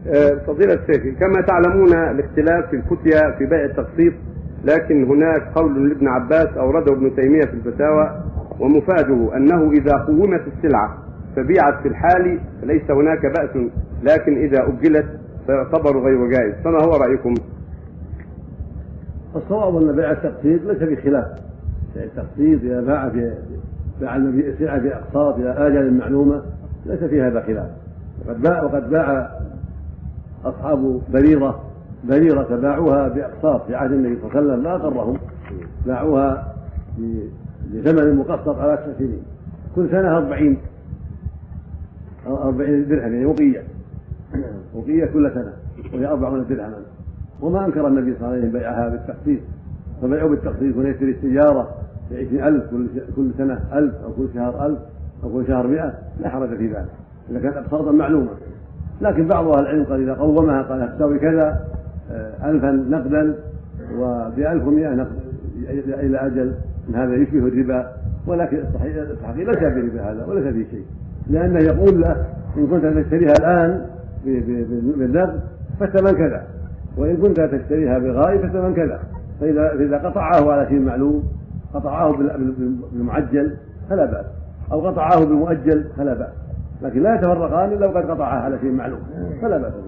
فضيلة الشيخ، كما تعلمون الاختلاف في الفتيا في بيع التقسيط، لكن هناك قول لابن عباس أورده ابن تيمية في الفتاوى ومفاده أنه إذا قومت السلعة فبيعت في الحال فليس هناك بأس، لكن إذا أجلت فيعتبر غير جائز، فما هو رأيكم؟ الصواب أن بيع التقسيط ليس بخلاف. بيع التقسيط إذا باع النبي السلعة بأقساط إلى آجال معلومة ليس في هذا خلاف. وقد باع أصحاب بريرة باعوها بأقساط في عهد النبي صلى الله عليه وسلم لا أقرهم، باعوها بثمن مقسط على 9 سنين، كل سنة 40 درهم، يعني وقية كل سنة، وهي 40 درهما. وما أنكر النبي صلى الله عليه وسلم بيعها بالتقسيط، فبيعوا بالتقسيط ونشتري السيارة ب20,000 كل سنة 1000 أو كل شهر 1000 أو كل شهر 100، لا حرج في ذلك إذا كانت أقساطا معلومة. لكن بعض أهل العلم قال إذا قومها قال تساوي كذا 1000 نقدا وب1100 إلى أجل، إن هذا يشبه الربا، ولكن التحقيق ليس بربا هذا وليس فيه شيء، لأنه يقول له إن كنت تشتريها الآن بالنقد فالثمن كذا، وإن كنت تشتريها بغائب فالثمن كذا. فإذا قطعه على شيء معلوم، قطعه بالمعجل فلا بأس، أو قطعه بالمؤجل فلا بأس، لكن لا يتفرقان إلا وقد قطعه على شيء معلوم فلا بأس.